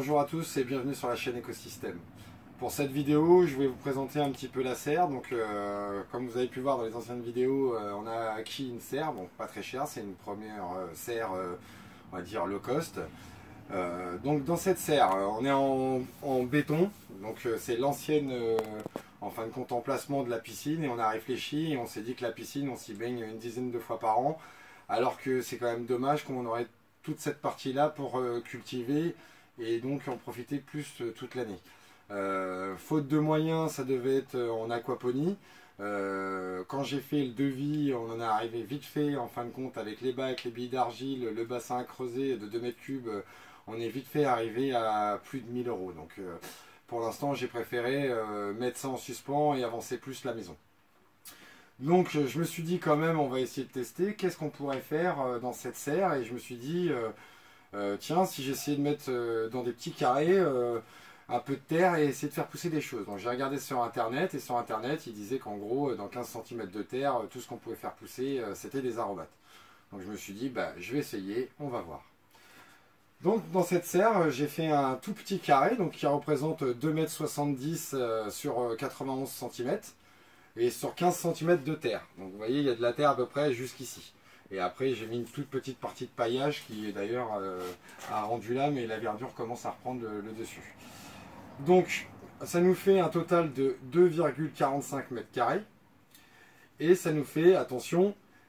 Bonjour à tous et bienvenue sur la chaîne Écosystème. Pour cette vidéo, je vais vous présenter un petit peu la serre. Donc, comme vous avez pu voir dans les anciennes vidéos, on a acquis une serre, bon pas très chère, c'est une première serre, on va dire low cost. Donc dans cette serre, on est en béton, donc c'est l'ancienne, en fin de compte, emplacement de la piscine, et on a réfléchi et on s'est dit que la piscine, on s'y baigne une dizaine de fois par an, alors que c'est quand même dommage qu'on aurait toute cette partie-là pour cultiver et donc en profiter plus toute l'année. Faute de moyens, ça devait être en aquaponie. Quand j'ai fait le devis, on en est arrivé vite fait en fin de compte avec les bacs, les billes d'argile, le bassin à creuser de 2 mètres cubes, on est vite fait arrivé à plus de 1000 euros. Donc pour l'instant j'ai préféré mettre ça en suspens et avancer plus la maison. Donc je me suis dit quand même on va essayer de tester, qu'est-ce qu'on pourrait faire dans cette serre, et je me suis dit tiens, si j'essayais de mettre dans des petits carrés un peu de terre et essayer de faire pousser des choses. Donc j'ai regardé sur internet, et sur internet il disait qu'en gros dans 15 cm de terre, tout ce qu'on pouvait faire pousser c'était des aromates. Donc je me suis dit bah, je vais essayer, on va voir. Donc dans cette serre j'ai fait un tout petit carré donc, qui représente 2,70 m sur 91 cm et sur 15 cm de terre. Donc vous voyez il y a de la terre à peu près jusqu'ici. Et après j'ai mis une toute petite partie de paillage qui d'ailleurs a rendu là, mais la verdure commence à reprendre le dessus. Donc ça nous fait un total de 2,45 m², et ça nous fait, attention,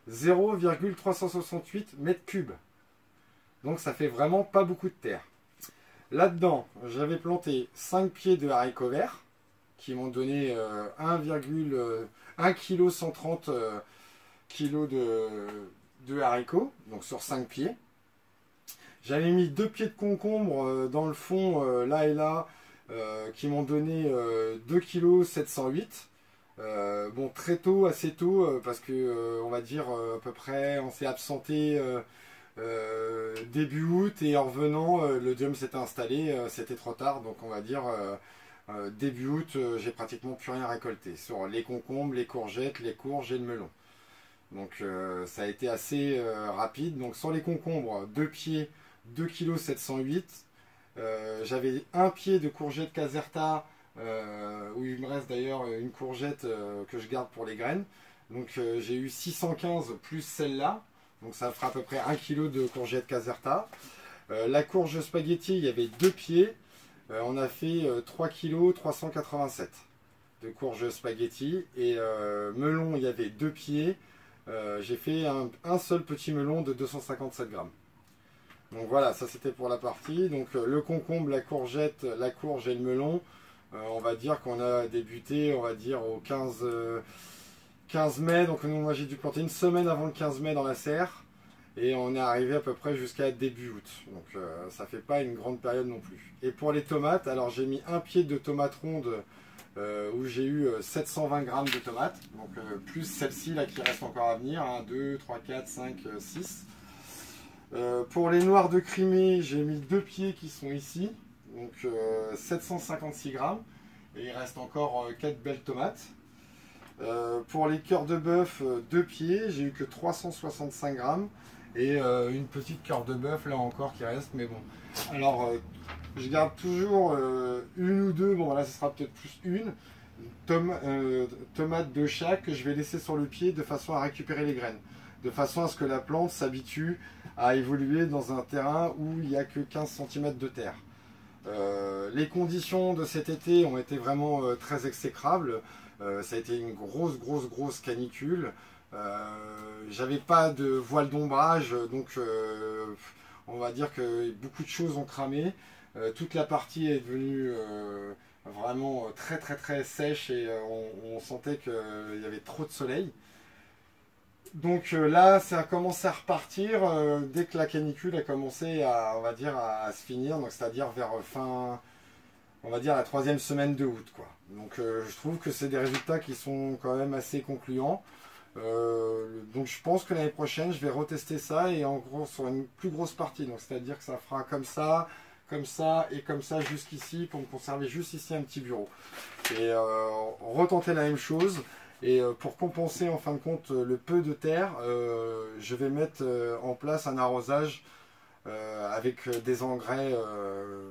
0,368 m3. Donc ça fait vraiment pas beaucoup de terre. Là-dedans, j'avais planté 5 pieds de haricots verts qui m'ont donné 1 kg 130 kg de haricots, donc sur 5 pieds. J'avais mis 2 pieds de concombre dans le fond, là et là, qui m'ont donné 2 kg 708. Bon, très tôt, assez tôt, parce que on va dire à peu près, on s'est absenté début août, et en revenant, le dium s'était installé, c'était trop tard, donc on va dire début août, j'ai pratiquement plus rien récolté sur les concombres, les courgettes, les courges et le melon. Donc ça a été assez rapide. Donc sur les concombres, 2 pieds, 2 kg 708. J'avais un pied de courgette Caserta, où il me reste d'ailleurs une courgette que je garde pour les graines. Donc j'ai eu 615 plus celle-là. Donc ça fera à peu près 1 kg de courgette Caserta. La courge spaghetti, il y avait 2 pieds. On a fait 3 kg 387 de courge spaghetti. Et melon, il y avait 2 pieds. J'ai fait un seul petit melon de 257 grammes. Donc voilà, ça c'était pour la partie. Donc le concombre, la courgette, la courge et le melon, on va dire qu'on a débuté, on va dire au 15 mai. Donc moi j'ai dû planter une semaine avant le 15 mai dans la serre, et on est arrivé à peu près jusqu'à début août. Donc ça fait pas une grande période non plus. Et pour les tomates, alors j'ai mis un pied de tomates rondes où j'ai eu 720 grammes de tomates, donc plus celle-ci là qui reste encore à venir, 1, 2, 3, 4, 5, 6. Pour les noirs de Crimée, j'ai mis 2 pieds qui sont ici, donc 756 grammes, et il reste encore 4 belles tomates. Pour les cœurs de bœuf, 2 pieds, j'ai eu que 365 grammes, et une petite cœur de bœuf là encore qui reste, mais bon. Alors je garde toujours une ou deux, bon là ce sera peut-être plus une tomate de chaque que je vais laisser sur le pied de façon à récupérer les graines, de façon à ce que la plante s'habitue à évoluer dans un terrain où il n'y a que 15 cm de terre. Les conditions de cet été ont été vraiment très exécrables. Ça a été une grosse canicule. J'avais pas de voile d'ombrage, donc on va dire que beaucoup de choses ont cramé. Toute la partie est devenue vraiment très sèche, et on sentait qu'il y avait trop de soleil. Donc là ça a commencé à repartir dès que la canicule a commencé à, on va dire, à se finir, donc c'est-à-dire vers fin, on va dire la 3e semaine de août, quoi. Donc je trouve que c'est des résultats qui sont quand même assez concluants. Donc je pense que l'année prochaine je vais retester ça, et en gros sur une plus grosse partie, donc c'est-à-dire que ça fera comme ça et comme ça jusqu'ici, pour me conserver juste ici un petit bureau, et retenter la même chose. Et pour compenser en fin de compte le peu de terre, je vais mettre en place un arrosage avec des engrais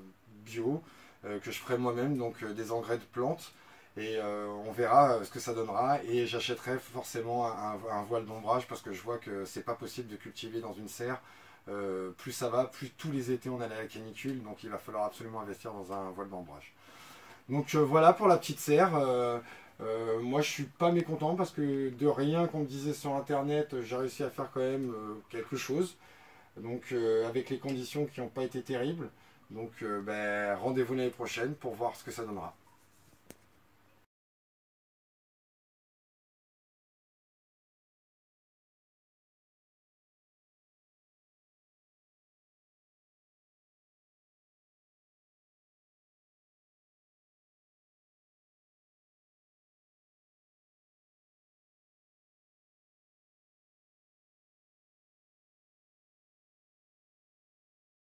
bio que je ferai moi-même, donc des engrais de plantes. Et on verra ce que ça donnera. Et j'achèterai forcément un voile d'ombrage parce que je vois que c'est pas possible de cultiver dans une serre. Plus ça va, plus tous les étés on a la canicule. Donc il va falloir absolument investir dans un voile d'ombrage. Donc voilà pour la petite serre. Moi je suis pas mécontent parce que de rien qu'on me disait sur internet, j'ai réussi à faire quand même quelque chose. Donc avec les conditions qui n'ont pas été terribles. Donc ben, rendez-vous l'année prochaine pour voir ce que ça donnera.